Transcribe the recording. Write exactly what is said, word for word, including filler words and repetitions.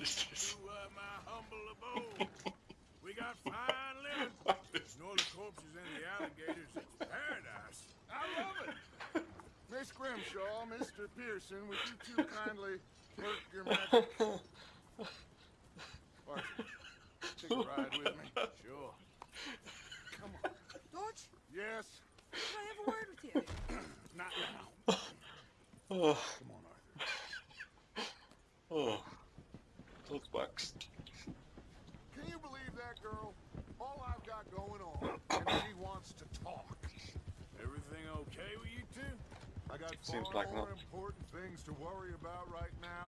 Jesus. To uh, my humble abode. We got fine living. Ignore the corpses and the alligators. It's paradise. I love it. Miss Grimshaw, Mister Pearson, would you two kindly work your magic? Arthur, take a ride with me. Sure. Come on. Dodge, Yes. can I have a word with you? Not now. Oh, Come on, Arthur. oh. Those bucks. Can you believe that girl? All I've got going on, and she wants to talk. Everything okay with you two? I got Seems far like more not. important things to worry about right now.